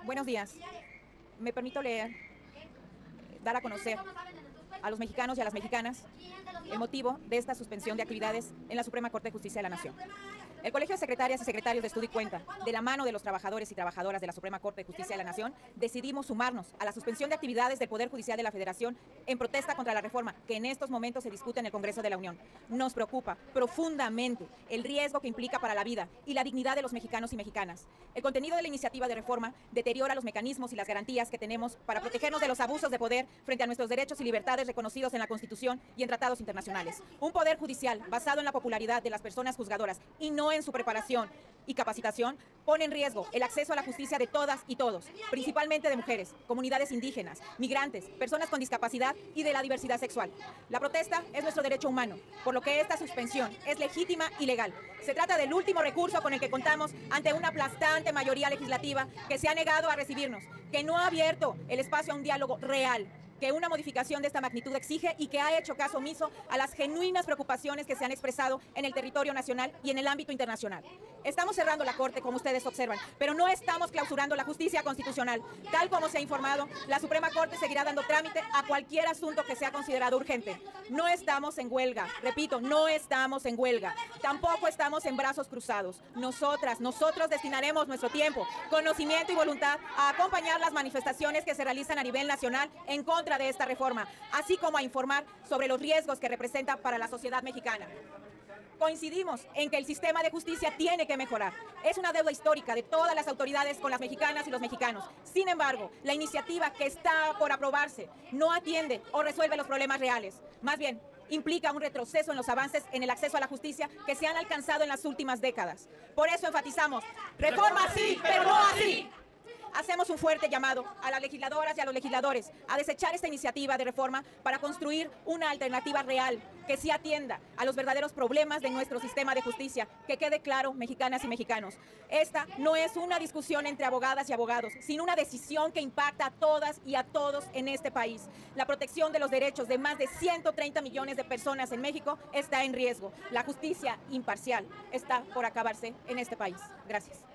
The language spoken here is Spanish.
Buenos días. Me permito leer, dar a conocer a los mexicanos y a las mexicanas el motivo de esta suspensión de actividades en la Suprema Corte de Justicia de la Nación. El Colegio de Secretarias y Secretarios de Estudio y Cuenta, de la mano de los trabajadores y trabajadoras de la Suprema Corte de Justicia de la Nación, decidimos sumarnos a la suspensión de actividades del Poder Judicial de la Federación en protesta contra la reforma que en estos momentos se discute en el Congreso de la Unión. Nos preocupa profundamente el riesgo que implica para la vida y la dignidad de los mexicanos y mexicanas. El contenido de la iniciativa de reforma deteriora los mecanismos y las garantías que tenemos para protegernos de los abusos de poder frente a nuestros derechos y libertades reconocidos en la Constitución y en tratados internacionales. Un poder judicial basado en la popularidad de las personas juzgadoras y no en su preparación y capacitación, pone en riesgo el acceso a la justicia de todas y todos, principalmente de mujeres, comunidades indígenas, migrantes, personas con discapacidad y de la diversidad sexual. La protesta es nuestro derecho humano, por lo que esta suspensión es legítima y legal. Se trata del último recurso con el que contamos ante una aplastante mayoría legislativa que se ha negado a recibirnos, que no ha abierto el espacio a un diálogo real, que una modificación de esta magnitud exige y que ha hecho caso omiso a las genuinas preocupaciones que se han expresado en el territorio nacional y en el ámbito internacional. Estamos cerrando la Corte, como ustedes observan, pero no estamos clausurando la justicia constitucional. Tal como se ha informado, la Suprema Corte seguirá dando trámite a cualquier asunto que sea considerado urgente. No estamos en huelga, repito, no estamos en huelga. Tampoco estamos en brazos cruzados. Nosotros destinaremos nuestro tiempo, conocimiento y voluntad a acompañar las manifestaciones que se realizan a nivel nacional en contra de esta reforma, así como a informar sobre los riesgos que representa para la sociedad mexicana. Coincidimos en que el sistema de justicia tiene que mejorar. Es una deuda histórica de todas las autoridades con las mexicanas y los mexicanos. Sin embargo, la iniciativa que está por aprobarse no atiende o resuelve los problemas reales. Más bien, implica un retroceso en los avances en el acceso a la justicia que se han alcanzado en las últimas décadas. Por eso enfatizamos, reforma sí, pero no así. Hacemos un fuerte llamado a las legisladoras y a los legisladores a desechar esta iniciativa de reforma para construir una alternativa real que sí atienda a los verdaderos problemas de nuestro sistema de justicia. Que quede claro, mexicanas y mexicanos, esta no es una discusión entre abogadas y abogados, sino una decisión que impacta a todas y a todos en este país. La protección de los derechos de más de 130 millones de personas en México está en riesgo. La justicia imparcial está por acabarse en este país. Gracias.